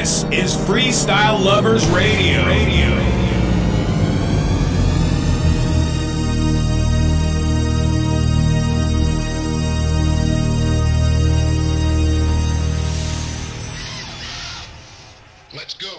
This is Freestyle Lovers Radio. Let's go.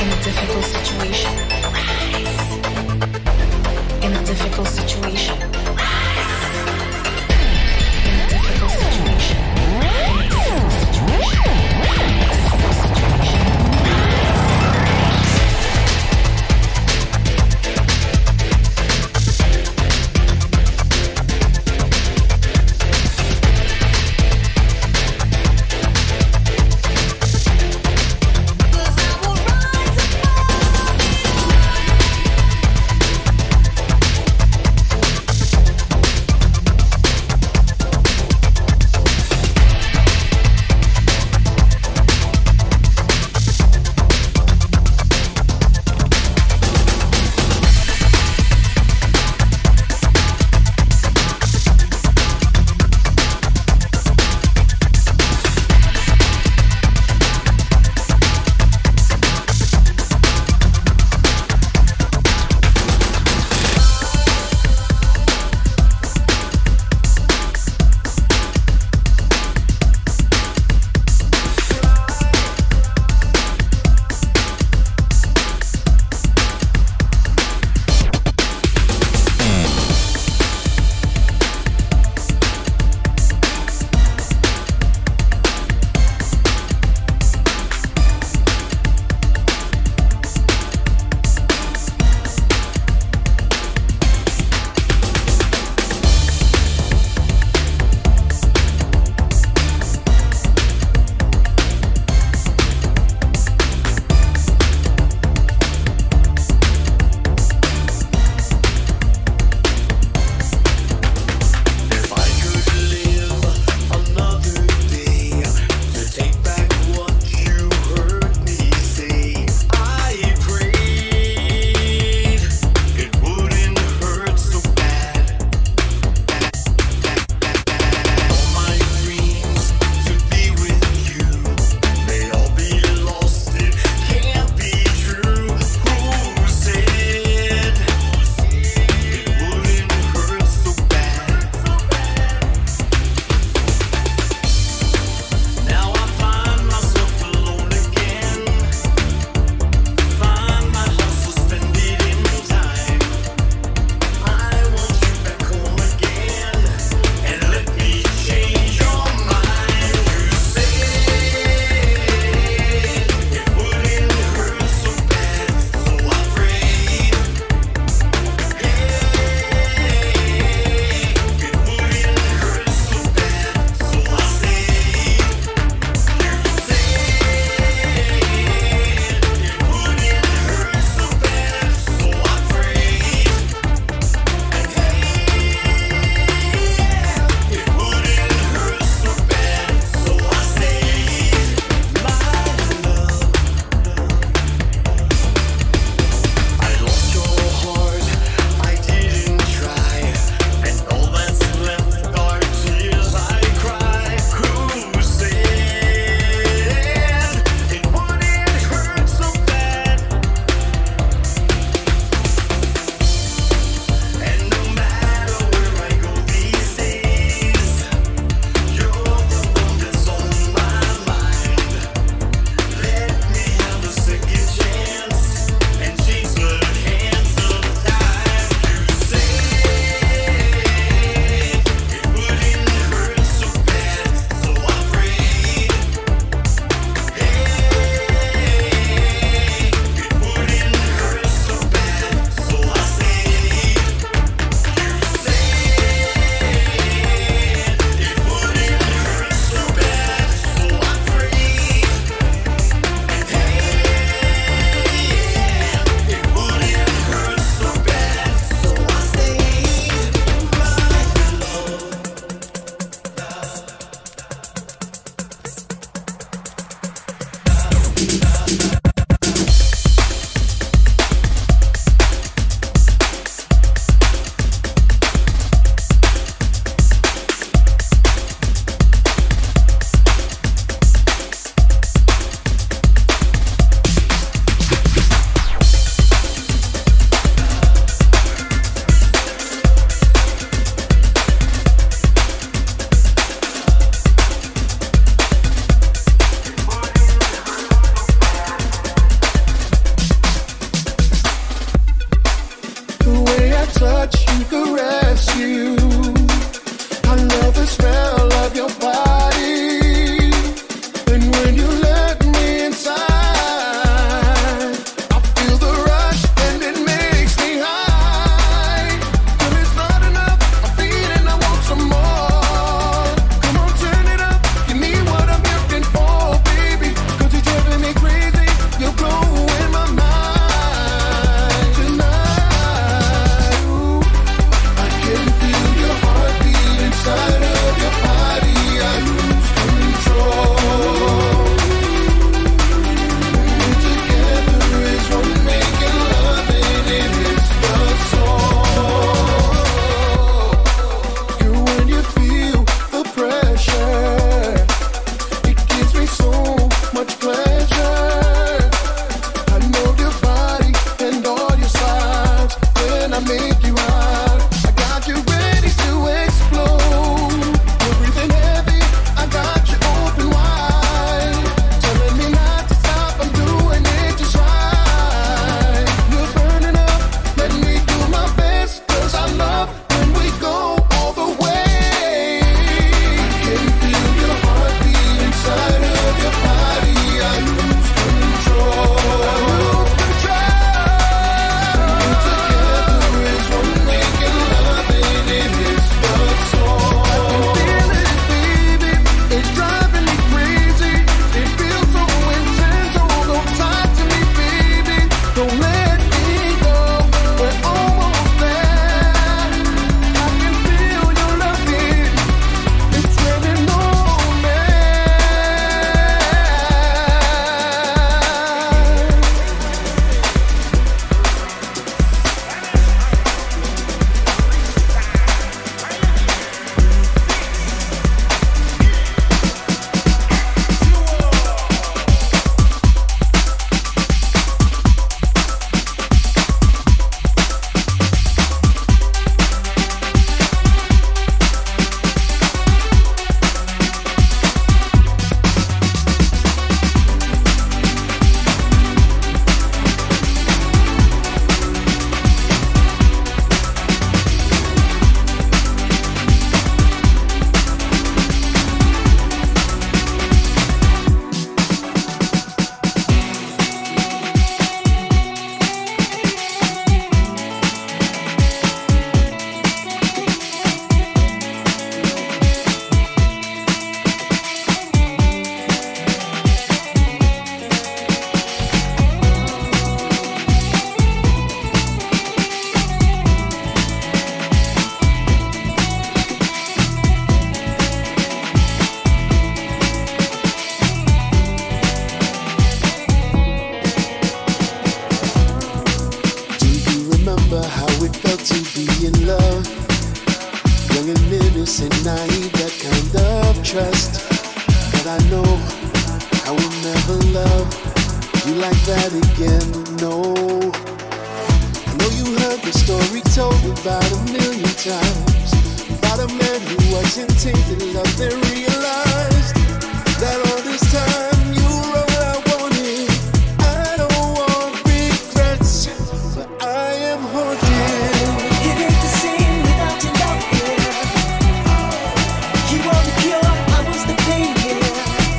In a difficult situation, rise. In a difficult situation, rise. In a difficult situation, in a difficult situation, in a difficult situation, you. I love the smell of your body, and when you let me inside, I feel the rush and it makes me high. Till it's not enough, I'm feeling I want some more. Come on, turn it up, give me what I'm looking for, baby. 'Cause you're driving me crazy, you're blowing my mind tonight. Ooh, I can feel your heartbeat inside of your body. I lose control. We're together as one, making love, and it hits the soul. Girl, when you feel the pressure, it gives me so much pleasure. I know your body and all your sides when I make you out. I got you ready to explode. You're breathing heavy, I got you open wide. Telling me not to stop, I'm doing it just right. You're burning up, let me do my best, 'cause I love when we go all the way. I can feel your heartbeat inside of your body. I lose control. I lose control. We're together as one, making love, and it hits the soul. I can feel it, baby. It's driving me crazy. It feels so intense. Hold on tight to me, baby. Don't let me go. We're almost there. I can feel your loving. It's raining on me. Do you remember how it felt to be in love? Young and innocent, naive, that kind of trust. But I know I will never love you like that again, no. I know you heard the story told about 1,000,000 times, about a man who wasn't tainted love, then realized that all this time you were all I wanted. I don't want regrets, but I am haunted. It ain't the same without your love here. You are the cure, I was the pain here.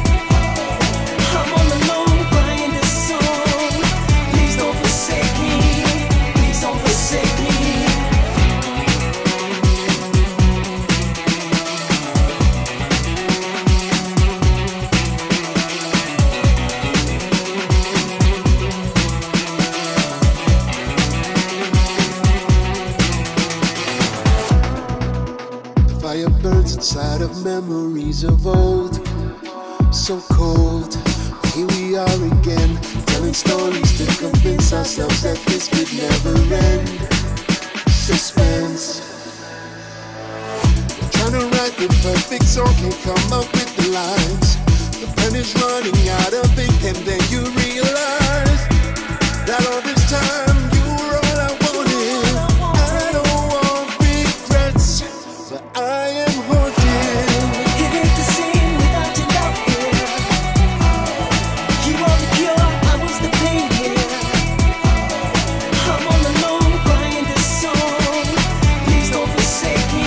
I'm all alone crying this song. Please don't forsake me. Please don't forsake me. Fire burns inside of memories of old, so cold. Here we are again, telling stories to convince ourselves that this could never end. Suspense. Trying to write the perfect song, can't come up with the lines. The pen is running out of ink, and then you realize that all this time you were all I wanted. I don't want regrets, but I am haunted. It ain't the same without your love here. You are the cure, I was the pain here. I'm all alone crying this song. Please don't forsake me.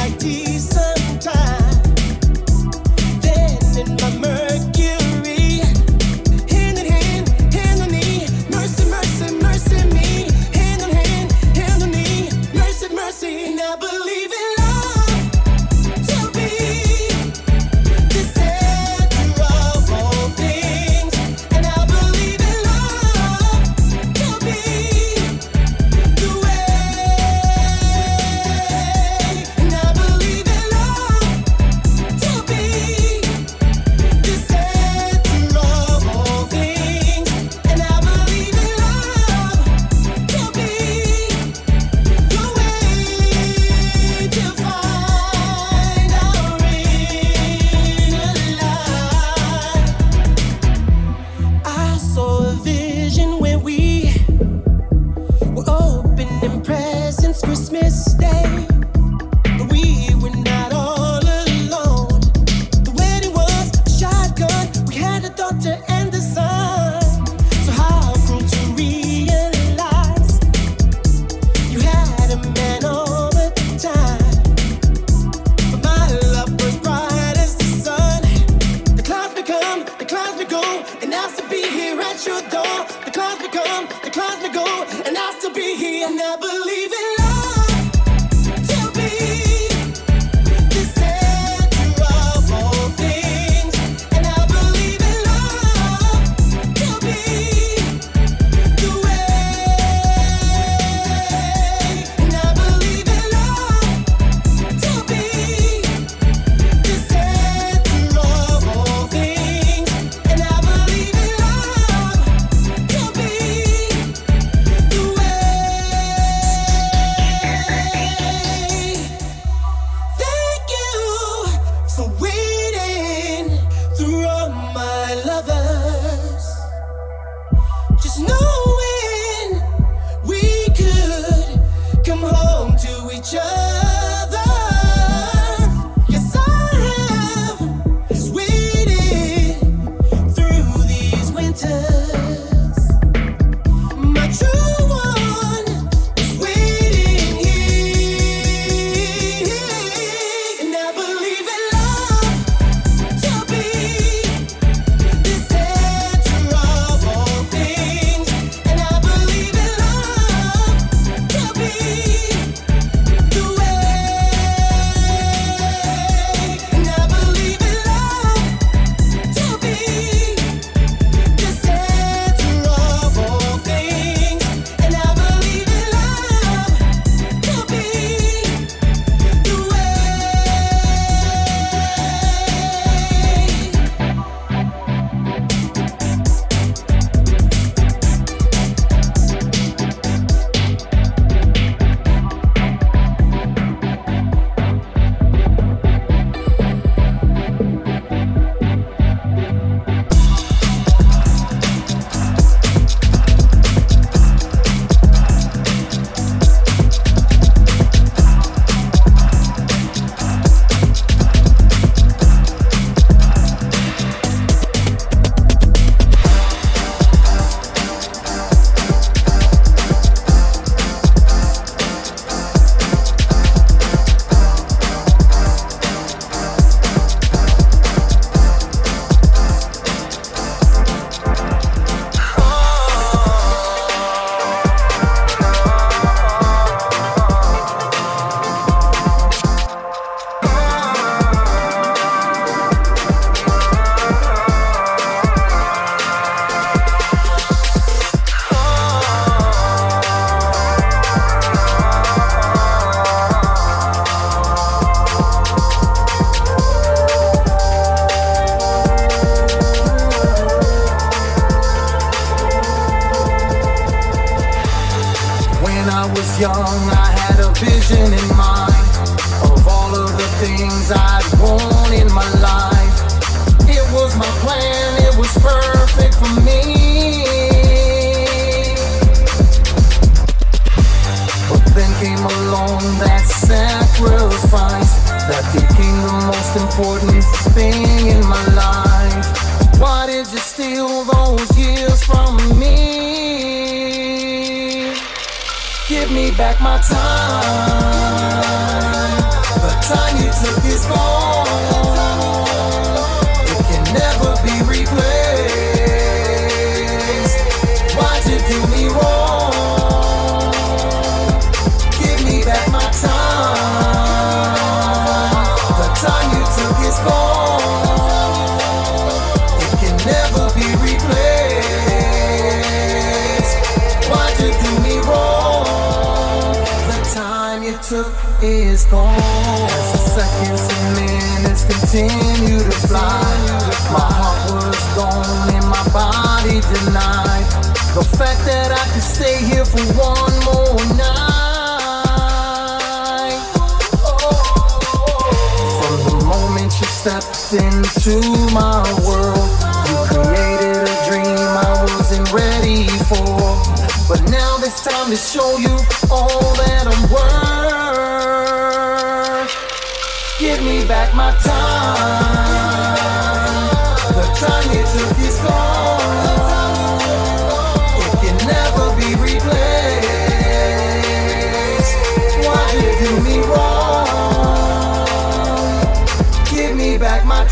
like tea sometime. Then in my Mercury, hand in hand on knee, mercy, mercy, mercy me, hand on knee, mercy, mercy. And I believe in love to be the center of all things, and I believe in love to be the way, and I believe in love to be the center of all things, and I believe in love to be the way to find our inner light. I saw a vision where we were opening presents Christmas Day, but we were not all alone. The wedding was a shotgun. We had a daughter and a son. So how cruel to realize you had a man all the time. But my love was bright as the sun. The clouds become, the clouds may go, and I'll still be here at your door. The clouds become, the clouds may go, and I'll still be here. And I believe in love to be the center of all things, and I believe in love to be the way, and I believe in love to be the center of all things, and I believe in love to be the way. Thank you for waiting through all my lovers. Just knowing we could come home to each other. Yes, I have waited through these winters. My true one is waiting here, and I believe in love to be the center of all things, and I believe in love to be the way, and I believe in love to be the center of all things, and I believe in love to be the way. When I was young, I had a vision in mind of all of the things I'd want in my life. It was my plan, it was perfect for me. But then came along that sacrifice that became the most important thing in my life. Why did you steal those years from me? Give me back my time, the time is gone. It can never be replaced. Why'd you do me wrong? Give me back my time. The time you took is gone. It can never be replaced. Why'd you do me wrong? The time you took is gone. As the seconds and minutes continue to fly, my heart was gone and my body denied the fact that I could stay here for one more night. From the moment you stepped into my world, you created a dream I wasn't ready for. But now it's time to show you all that I'm worth. Give me back my time. The time you took is gone. It can never be replaced. Why'd you do me wrong? Give me back my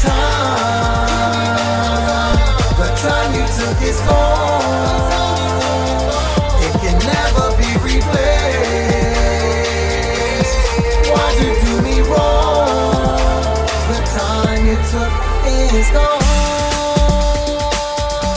time. The time you took is gone. It can never be replaced. Why'd you do me wrong? The time you took is gone.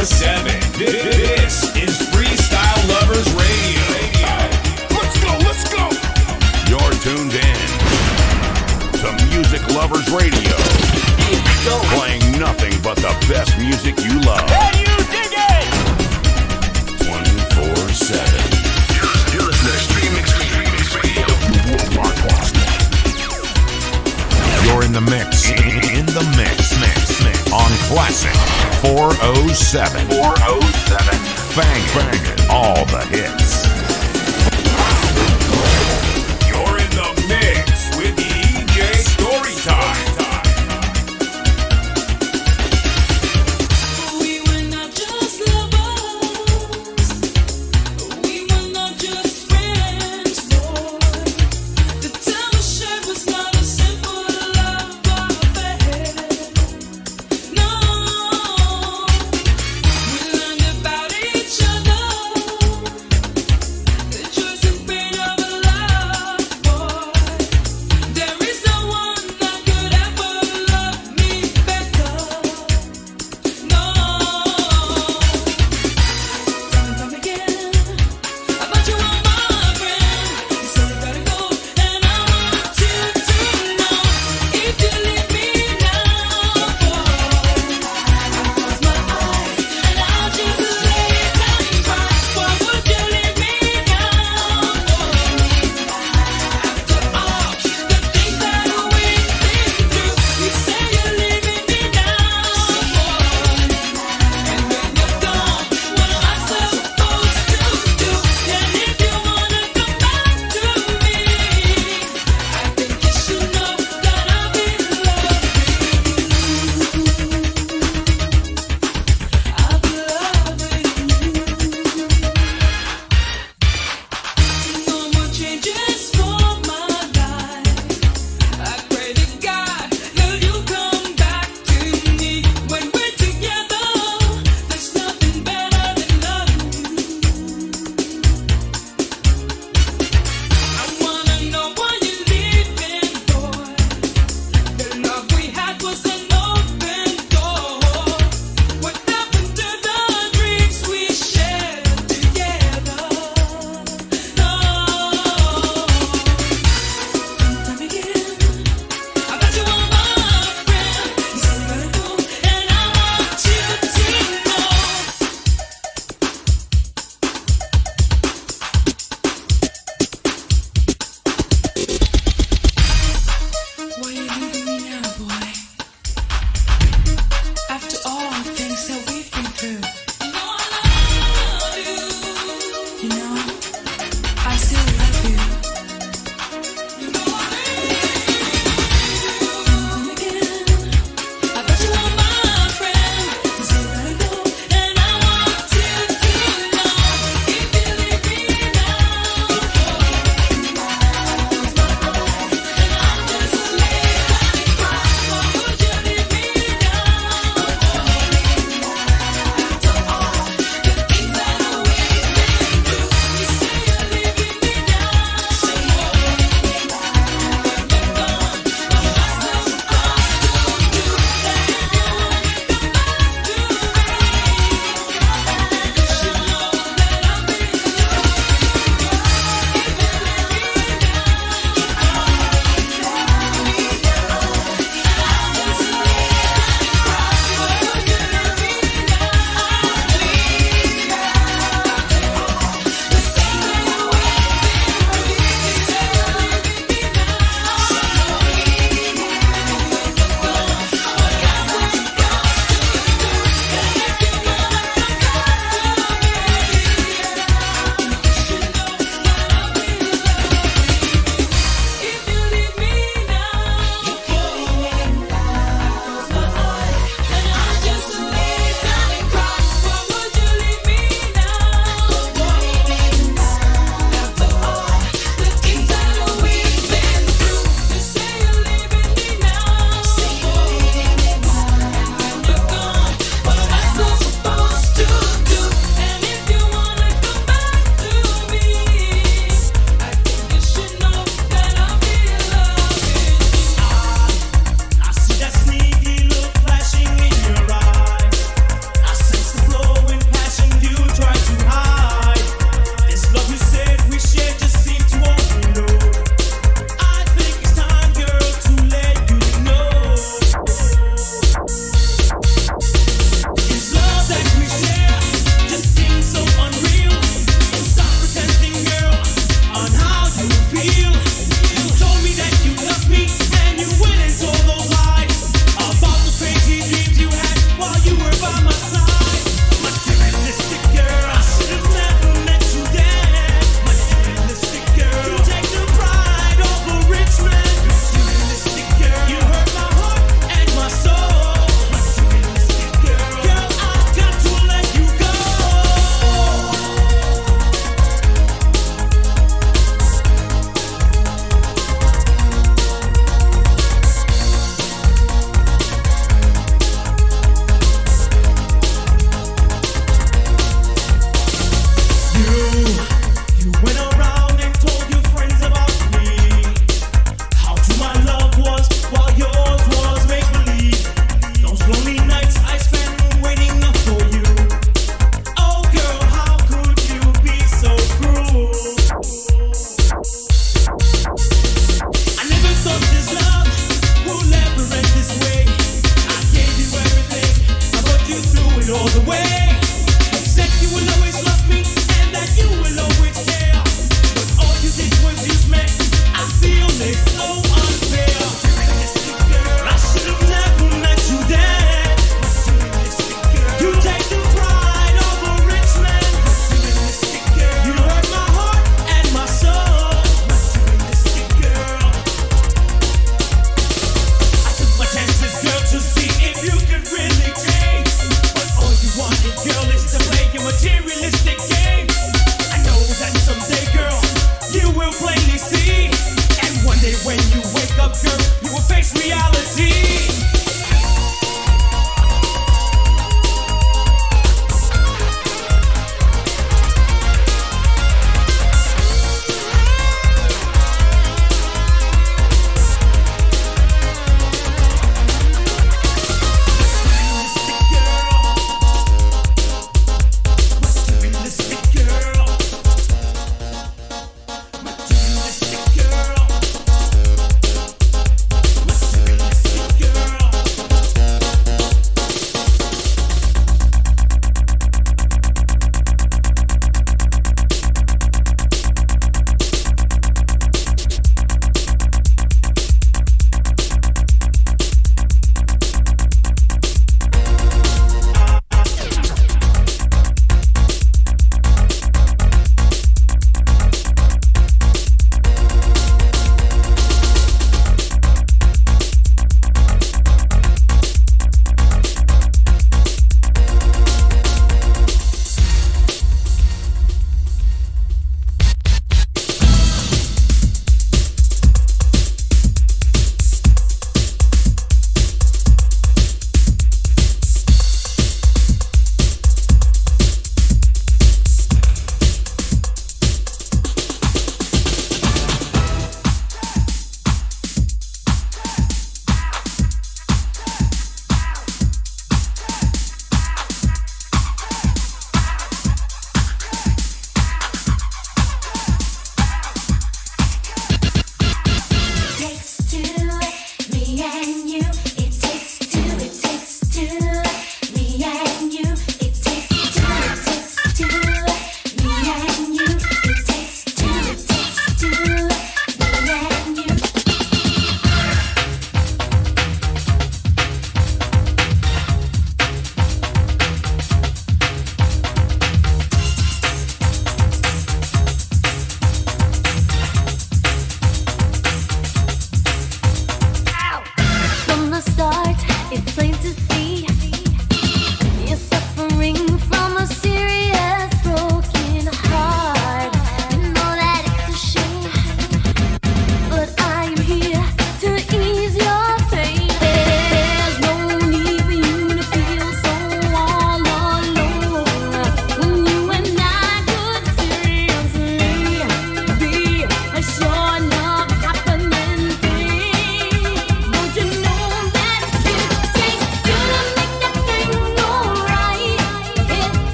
24/7. This is Freestyle Lovers Radio. Let's go. You're tuned in to Music Lovers Radio. Playing nothing but the best music you love. Can you dig it? 24/7. You're listening to Streamix Radio. You're in the mix. In the mix. On Classic 407. 407. Bang. All the hits. You're in the mix with DJ Storytime. We were not just lovers, we were not just friends, boy. The time we shared was not a simple love affair. No, we learned about each other, the choice and pain of a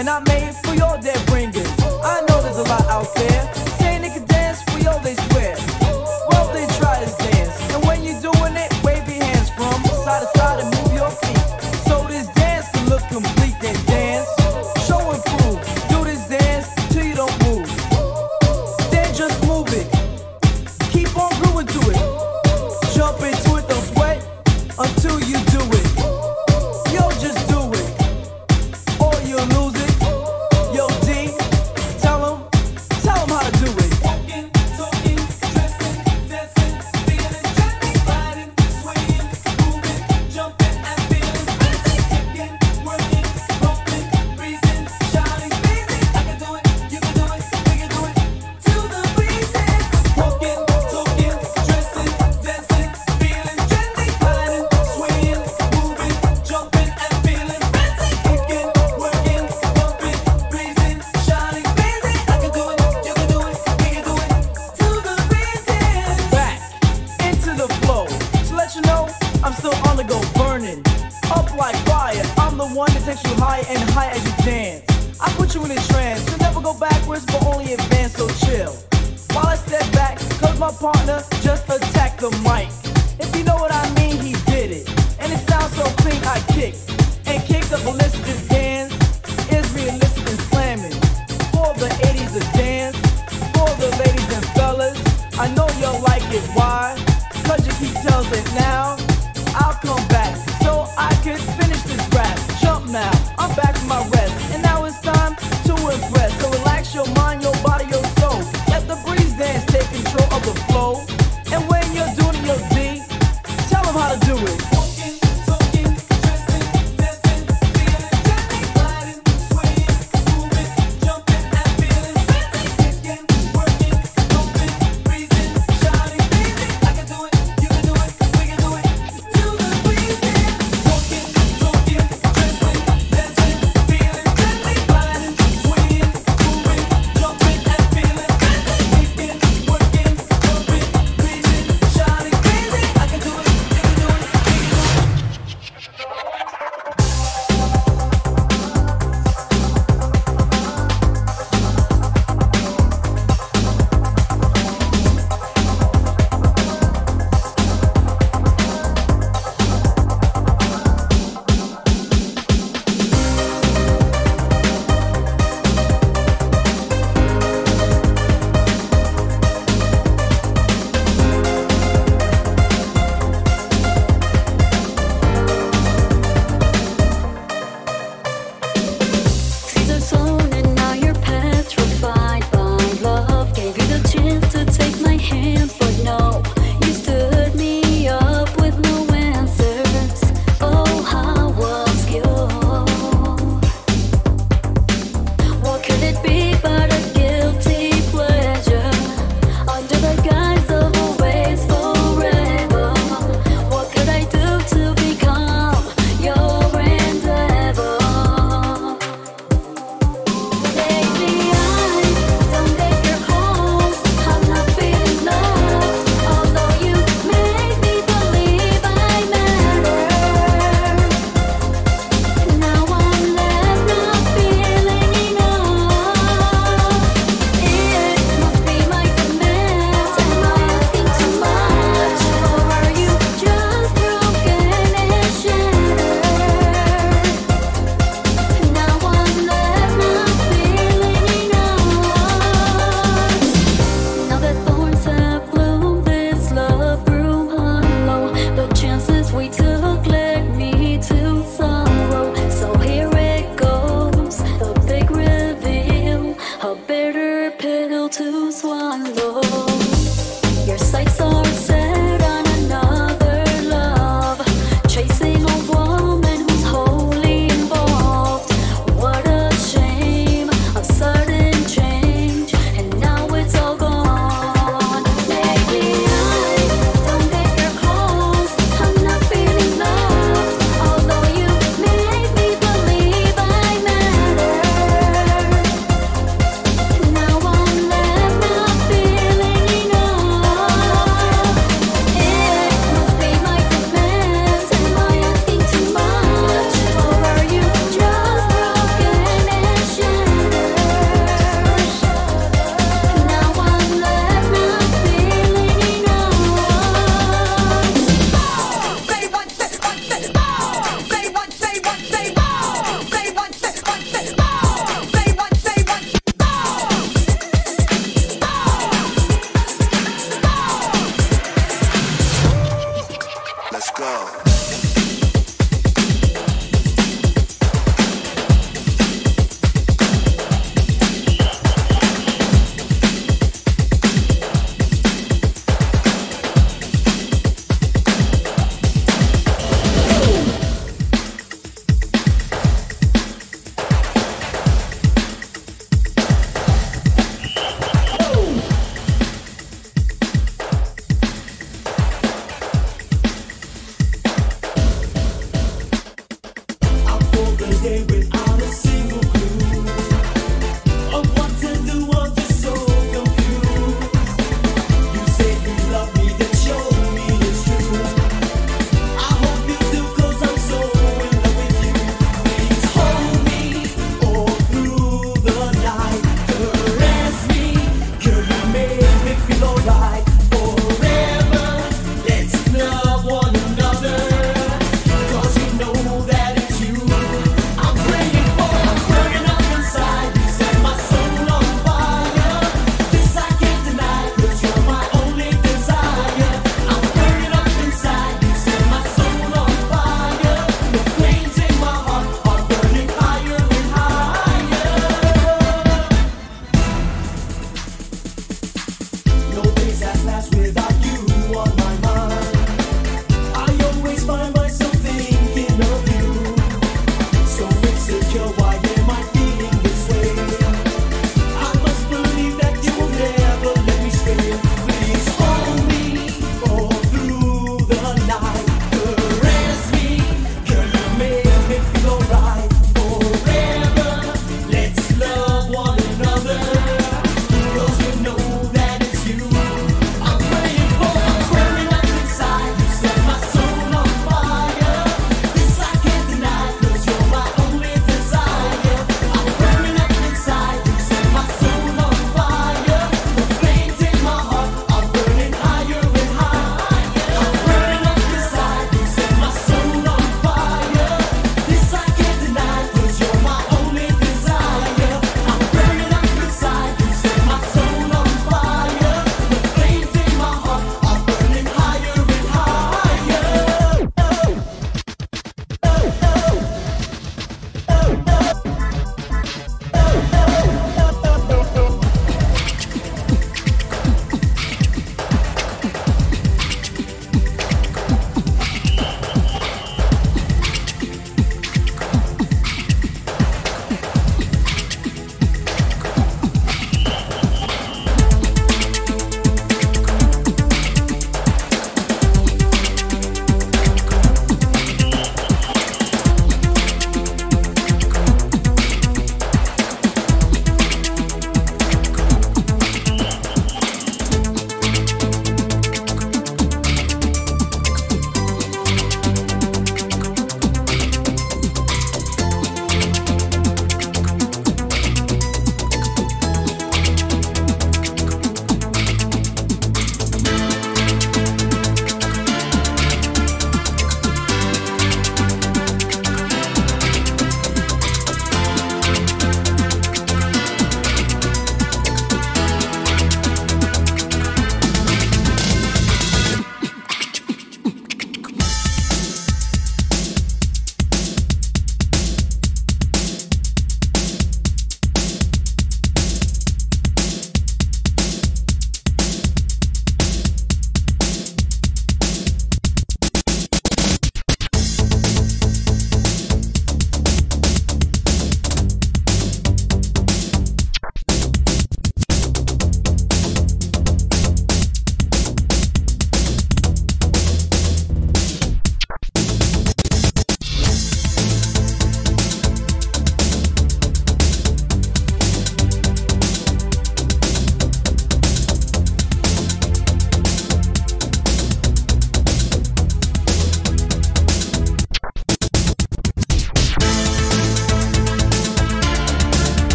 and I made for your dead bringers. I know there's a lot out there saying they can dance for yo, they swear. Well, they try this dance, and when you're doing it, wave your hands from side to side and move your feet. So this dance can look complete. Then dance, show and prove. Do this dance till you don't move. Then just move it. Keep on grooving to it. Jump into it, don't sweat until you do it. Yo, just do it, or you'll lose it. Yo, D, tell 'em how to do it. Walking, talking, dressing, dancing, feeling, jumping, gliding, swaying, moving, jumping, and feeling fancy. Kicking, working, bumping, breezing, shouting, blazing. I can do it, you can do it, we can do it to the breezing. Walking, talking, dressing, dancing, feeling, trending, gliding, swaying, moving, jumping, and feeling fancy. Kicking, working, bumping, breezing, shouting, blazing. I can do it, you can do it, we can do it to the breezing. Back into the flow, to let you know I'm still on the go, burning up like fire. I'm the one that takes you higher and higher as you dance. I put you in a trance, you'll never go backwards but only advance, so chill while I step back, cause my partner just attacked the mic. If you know what I mean, he did it, and it sounds so clean. I kicked and kicked up a list. This dance is realistic and slamming for the 80s to dance, for the ladies and fellas. I know you'll like it, why? Cause you keep telling it now. I'll come back so I can finish this rap. Jump now, I'm back from my rest, and now it's time to impress. So relax your mind, your body, your soul. Let the breeze dance take control of the flow. And when you're doing it, yo, D, tell 'em how to do it. Walking, talking, dressing, dancing, feeling, trending, gliding, swaying, moving, jumping, and feeling fancy. Kicking, working, bumping, breezing, shouting, blazing. I can do it, you can do it, we can do it to the breezing. Walking, talking, dressing, dancing, feeling, trending, gliding, swaying, moving, jumping, and feeling fancy. Kicking, working, bumping, breezing, shouting, blazing. I can do it, you can do it, we can do it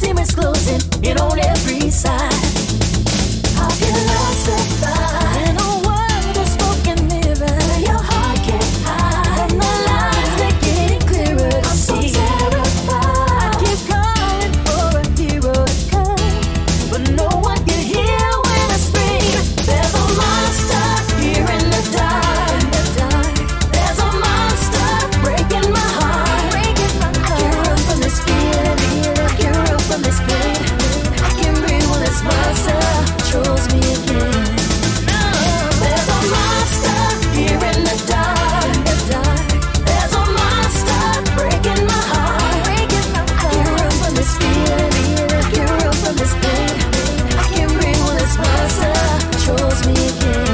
demons closing in on every side. I feel lost in a world of smoke and mirror. Your heart can't hide, and the lies are getting clearer to see. I'm so terrified. I keep calling for a hero to come, but no one can hear when I scream. There's a monster here in the dark. There's a monster breaking my heart. I can't run from this feeling. I can't run from this pain. I can't breathe when this monster controls me again. There's a monster here in the dark. There's a monster breaking my heart. I can't run from this feeling. I can't run from this pain. I can't breathe when this monster controls me again.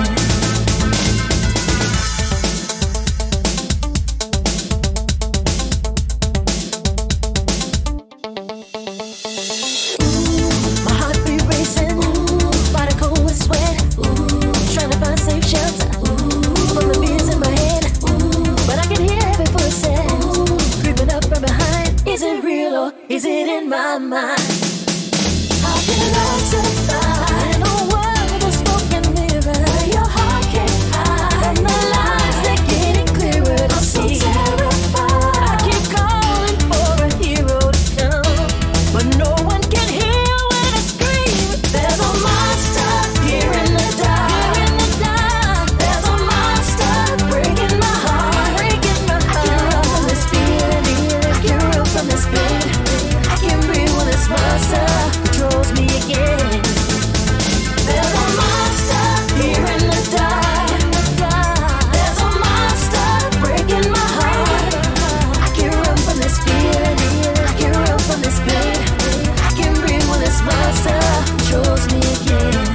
My heart be racing, body cold with sweat. Trying to find safe shelter from the fears in my head. But I can hear every voice creeping up from behind. Is it real or is it in my mind? I feel lost in a world of smoke and mirror. Your heart can't hide, and the lies they're getting clearer to see. I'm so terrified. I keep calling for a hero to come, but no one can hear when I scream. There's a monster here in the dark. There's a monster breaking my heart. I can't run from this feeling. I can't run from this pain. I can't breathe when this monster controls me again. There's a monster here in the dark. There's a monster breaking my heart. I can't run from this feeling. I can't run from this pain. I can't breathe when this monster controls me again.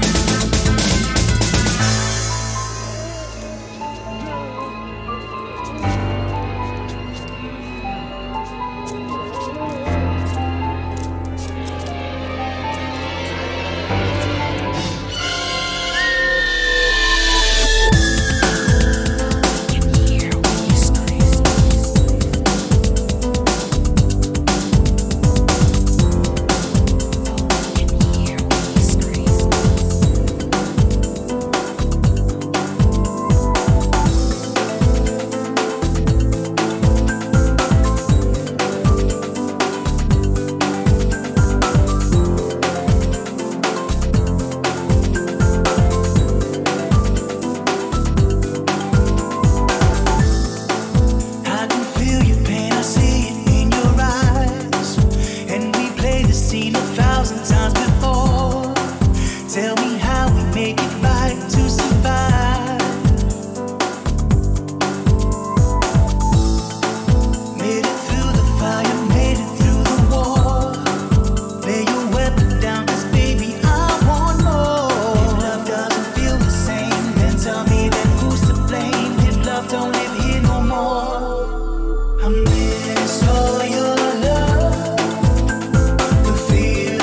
I can feel your pain, I see it in your eyes. And we played this scene 1,000 times before. Tell me how we make it right to survive. Made it through the fire, made it through the war. Lay your weapon down, 'cause baby, I want more. If love doesn't feel the same, then tell me then who's to blame? If love don't live here no more, I miss all your love, the feel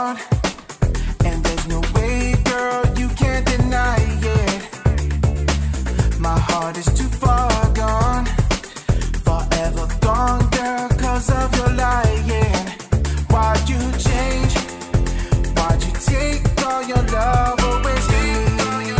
heart. And there's no way, girl, you can't deny it. My heart is too far gone, forever gone, girl, 'cause of your lying. Why'd you change? Why'd you take all your love away from me?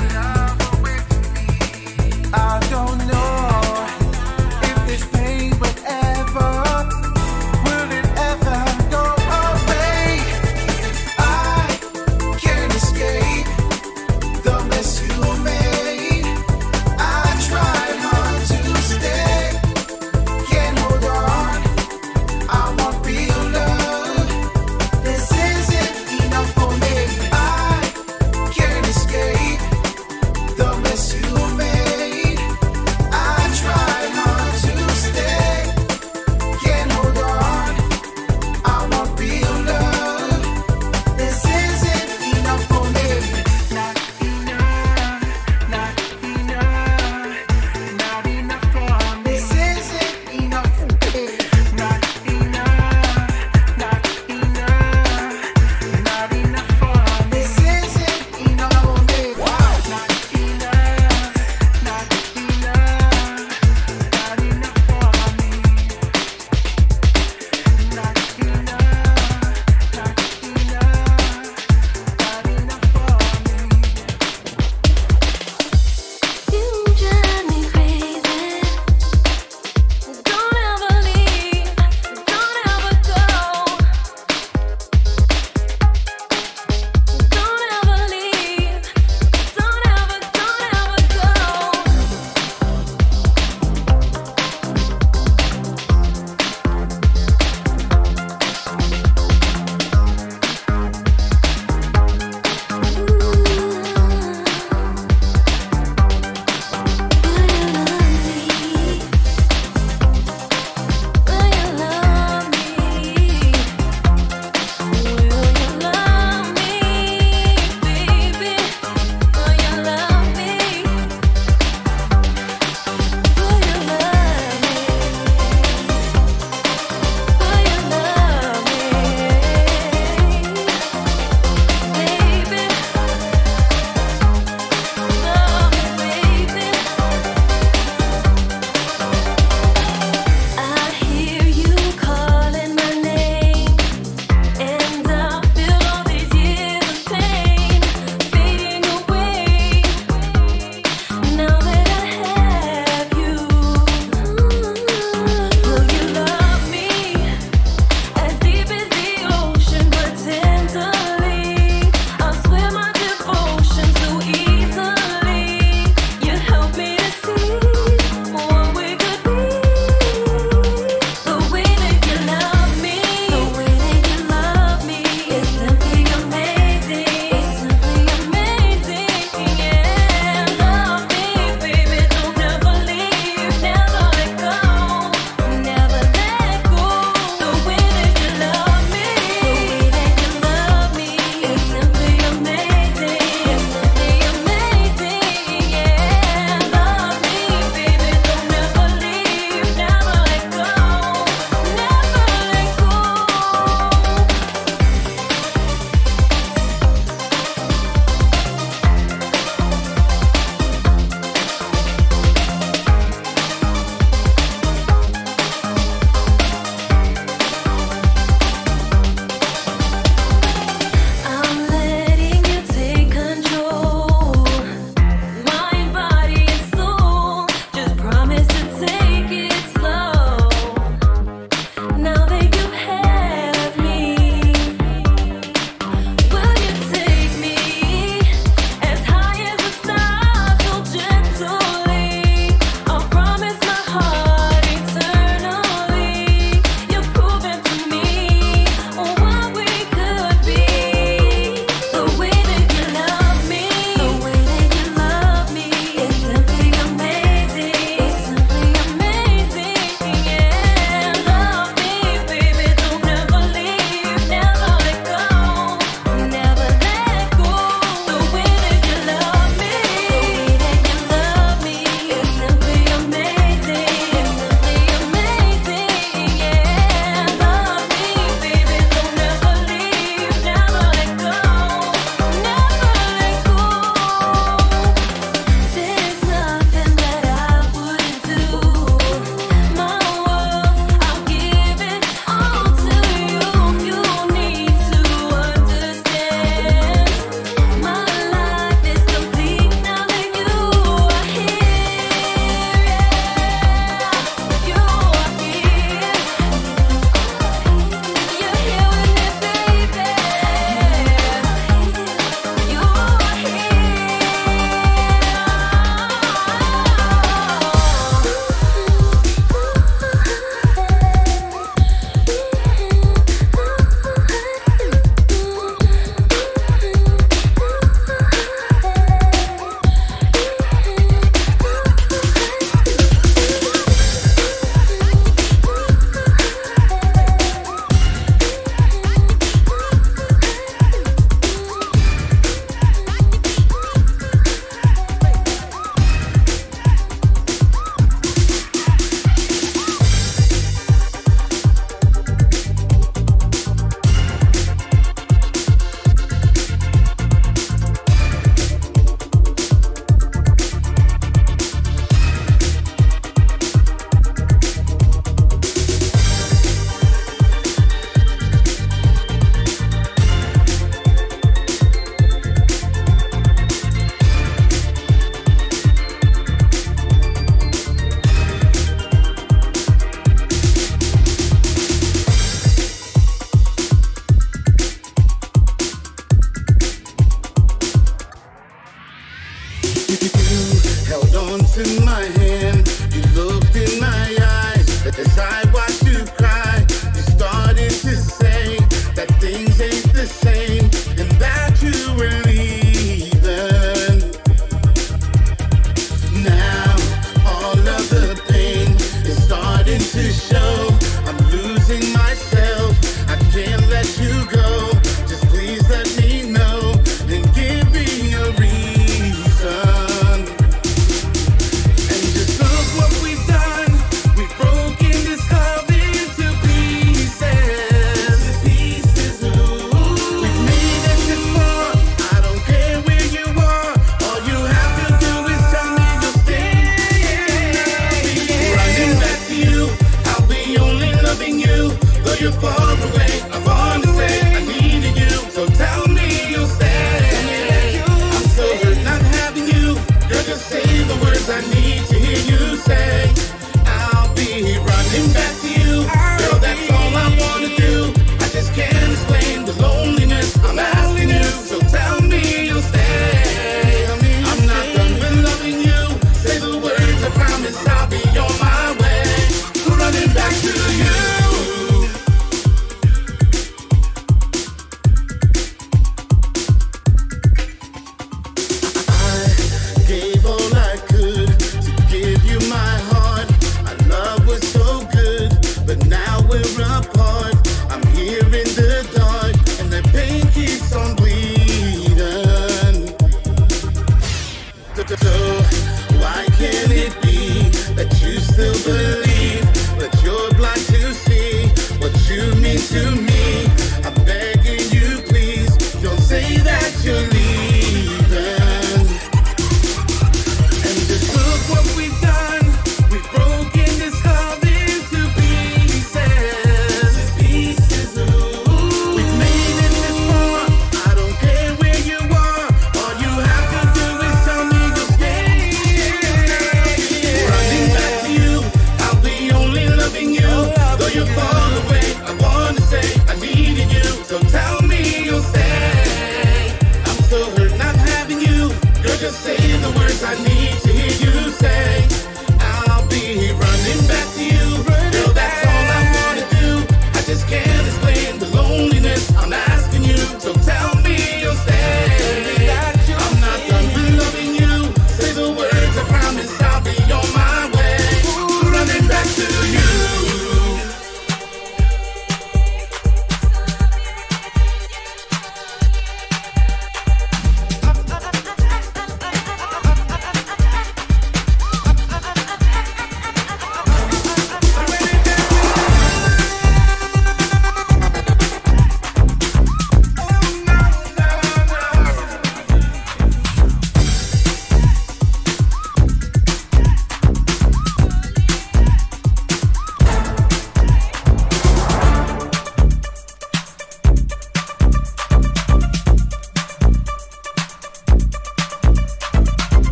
I don't know if this pain would ever, will it ever go away? I can't escape the mess you made. I tried hard to stay, can't hold on. I want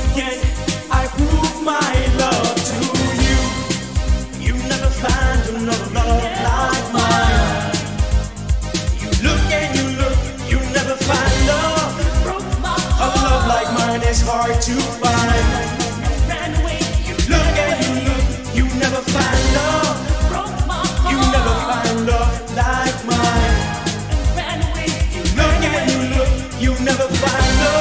can I prove my love to you? You never find another love like mine. You look and you look, you never find love. A love like mine is hard to find. You look and you look, you never find love. You never find love like mine. You look and you look, you never find love.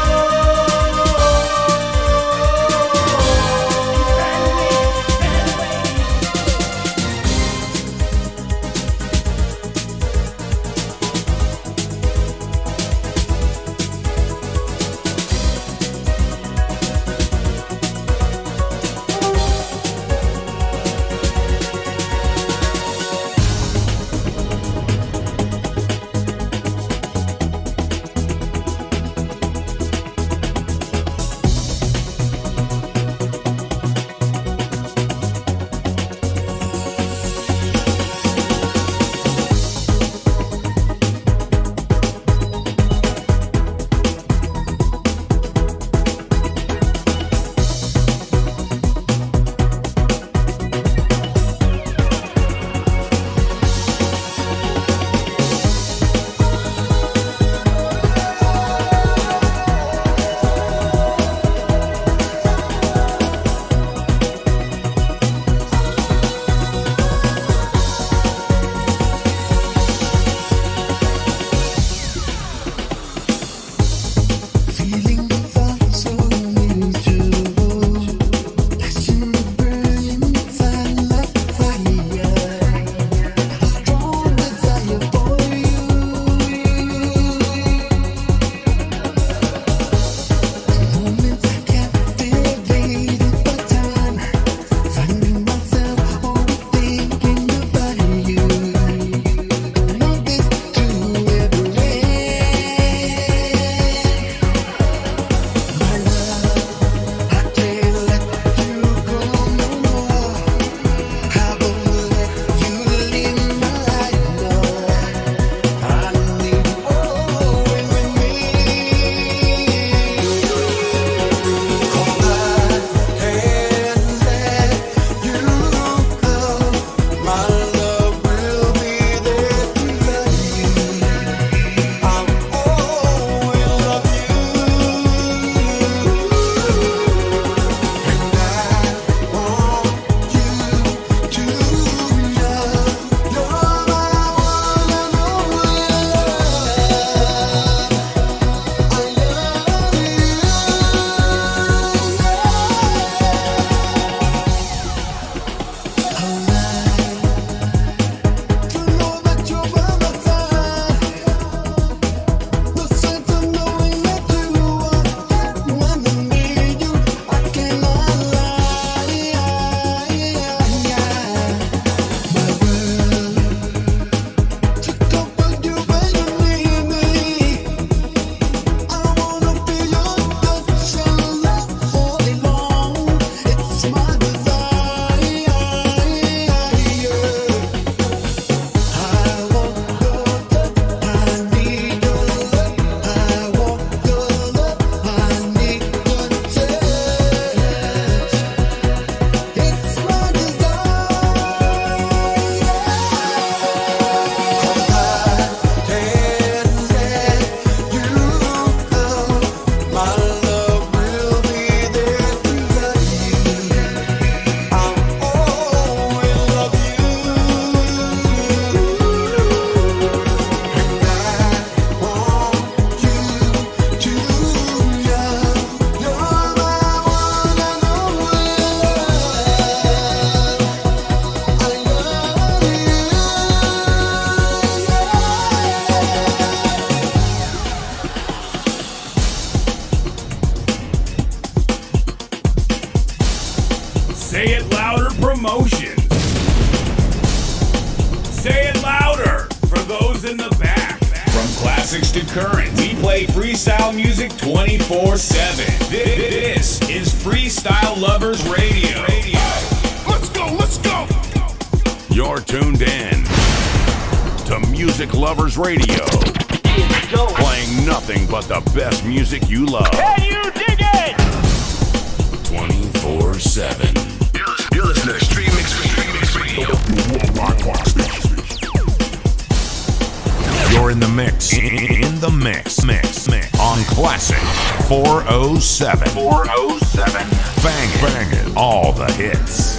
Promotions. Say it louder for those in the back. From classics to current, we play freestyle music 24/7. This is Freestyle Lovers Radio. Let's go, let's go. You're tuned in to Music Lovers Radio. Playing nothing but the best music you love. Can you dig it? 407. 407. Bangin'. All the hits.